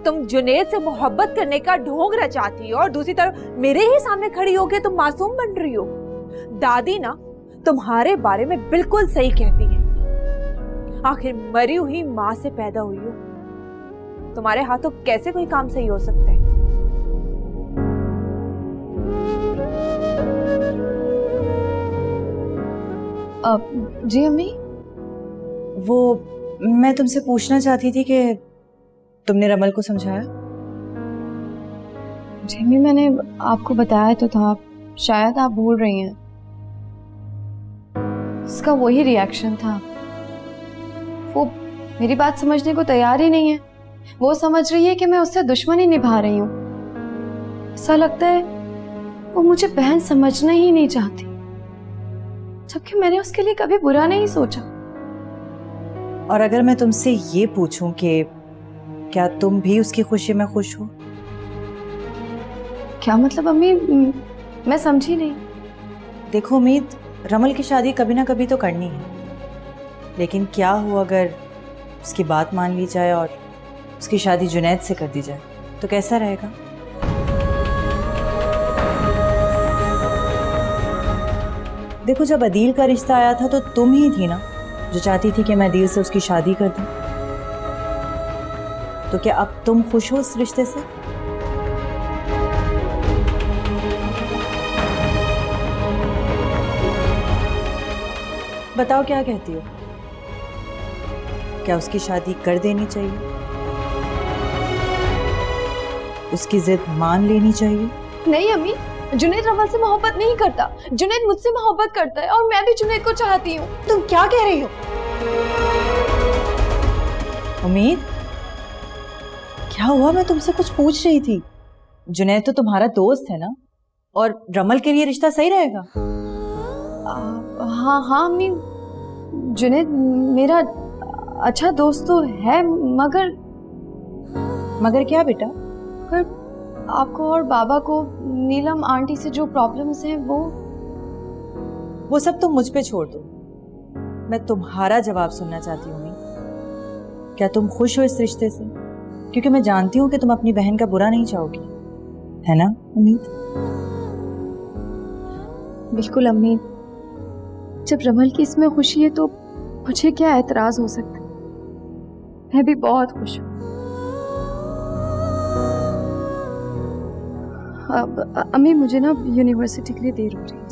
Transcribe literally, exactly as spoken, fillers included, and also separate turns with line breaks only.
तुम जुनैद से मोहब्बत करने का ढोंग रचाती हो और दूसरी तरफ मेरे ही सामने खड़ी होकर तुम मासूम बन रही हो। दादी ना तुम्हारे बारे में बिल्कुल सही कहती है। आखिर मरी हुई माँ से पैदा हुई हो, तुम्हारे हाथों कैसे कोई काम सही हो सकता है?
अब जी अम्मी,
वो मैं तुमसे पूछना चाहती थी कि तुमने रमल को समझाया?
जी अम्मी, मैंने आपको बताया तो था, शायद आप भूल रही हैं। उसका वही रिएक्शन था। वो मेरी बात समझने को तैयार ही नहीं है। वो समझ रही है कि मैं उससे दुश्मनी निभा रही हूँ। ऐसा लगता है वो मुझे बहन समझना ही नहीं चाहती, जबकि मैंने उसके लिए कभी बुरा नहीं सोचा।
और अगर मैं तुमसे ये पूछूं कि क्या तुम भी उसकी खुशी में खुश हो?
क्या मतलब अम्मी? मैं समझी नहीं।
देखो उम्मीद, रमल की शादी कभी ना कभी तो करनी है, लेकिन क्या हो अगर उसकी बात मान ली जाए और उसकी शादी जुनैद से कर दी जाए, तो कैसा रहेगा? देखो, जब अदील का रिश्ता आया था तो तुम ही थी ना जो चाहती थी कि मैं अदील से उसकी शादी कर दूं। तो क्या अब तुम खुश हो इस रिश्ते से? बताओ क्या कहती हो? क्या उसकी शादी कर देनी चाहिए? उसकी जिद मान लेनी चाहिए?
नहीं अम्मी, जुनैद रमल से मोहब्बत नहीं करता। जुनैद मुझसे मोहब्बत करता है और मैं भी जुनैद को चाहती हूँ।
तुम क्या कह रही हो? उम्मीद, क्या हुआ? मैं तुमसे कुछ पूछ रही थी। जुनैद तो तुम्हारा दोस्त है ना, और रमल के लिए रिश्ता सही रहेगा?
हाँ हाँ अम्मी, जुनैद मेरा अच्छा दोस्त तो है, मगर
मगर क्या बेटा?
पर आपको और बाबा को नीलम आंटी से जो प्रॉब्लम्स हैं वो
वो सब तुम मुझ पे छोड़ दो। मैं तुम्हारा जवाब सुनना चाहती हूँ। क्या तुम खुश हो इस रिश्ते से? क्योंकि मैं जानती हूँ कि तुम अपनी बहन का बुरा नहीं चाहोगी, है ना उम्मीद?
बिल्कुल अम्मी, जब रमल की इसमें खुशी है तो मुझे क्या एतराज हो सकता है। मैं भी बहुत खुश हूँ। अब अम्मी, मुझे ना यूनिवर्सिटी के लिए देर हो रही है।